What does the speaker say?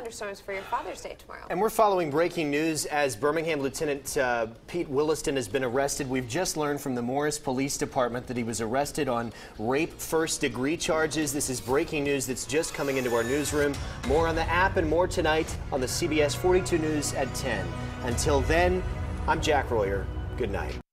thunderstorms for your Father's Day tomorrow. And we're following breaking news as Birmingham Lieutenant Pete Williston has been arrested. We've just learned from the Morris Police Department that he was arrested on rape first-degree charges. This is breaking news that's just coming into our newsroom. More on the app and more tonight on the CBS 42 News at 10. Until then, I'm Jack Royer. Good night.